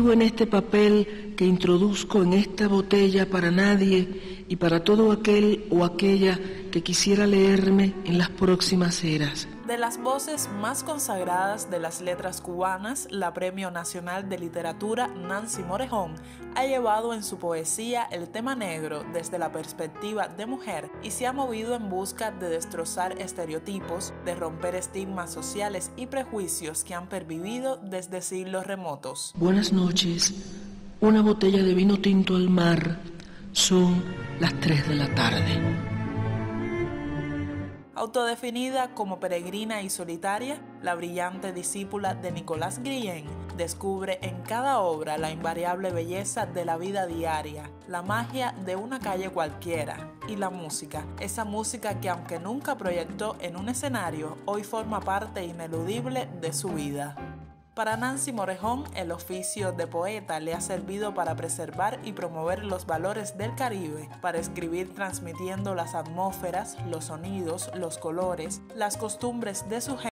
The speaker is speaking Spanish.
escribo en este papel que introduzco en esta botella para nadie y para todo aquel o aquella que quisiera leerme en las próximas eras. De las voces más consagradas de las letras cubanas, la Premio Nacional de Literatura Nancy Morejón ha llevado en su poesía el tema negro desde la perspectiva de mujer y se ha movido en busca de destrozar estereotipos, de romper estigmas sociales y prejuicios que han pervivido desde siglos remotos. Buenas noches, una botella de vino tinto al mar, son las 3 de la tarde. Autodefinida como peregrina y solitaria, la brillante discípula de Nicolás Guillén descubre en cada obra la invariable belleza de la vida diaria, la magia de una calle cualquiera y la música, esa música que aunque nunca proyectó en un escenario, hoy forma parte ineludible de su vida. Para Nancy Morejón, el oficio de poeta le ha servido para preservar y promover los valores del Caribe, para escribir transmitiendo las atmósferas, los sonidos, los colores, las costumbres de su gente.